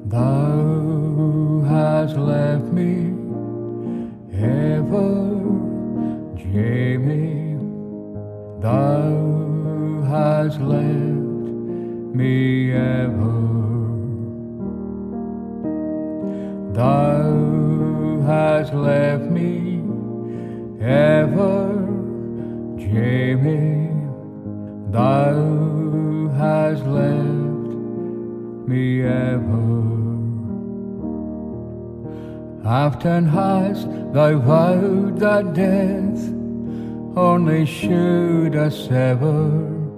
Thou hast left me ever, Jamie. Thou hast left me ever. Thou hast left me ever, Jamie. Thou hast left me ever. Often hast thou vowed that death only should us sever.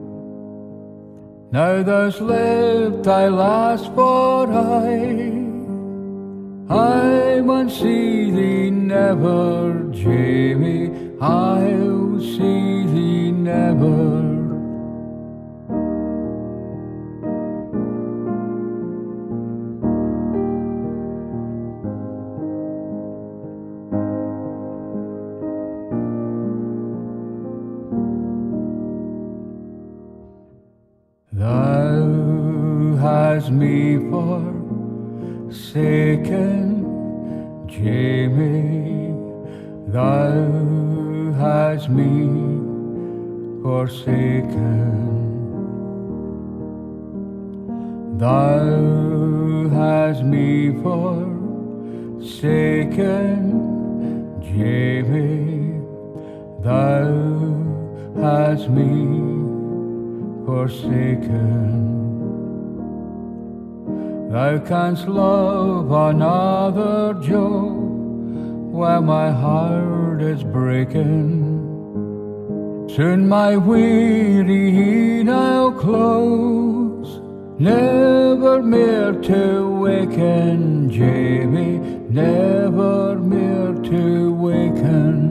Now thou'st lived thy last for I mun see thee never, Jamie, I'll see thee never. Thou hast me forsaken, Jamie. Thou hast me forsaken. Thou hast me forsaken, Jamie. Thou hast me forsaken. Thou canst love another, Joe, while my heart is breaking. Soon my weary now close, never more to waken, Jamie, never more to waken.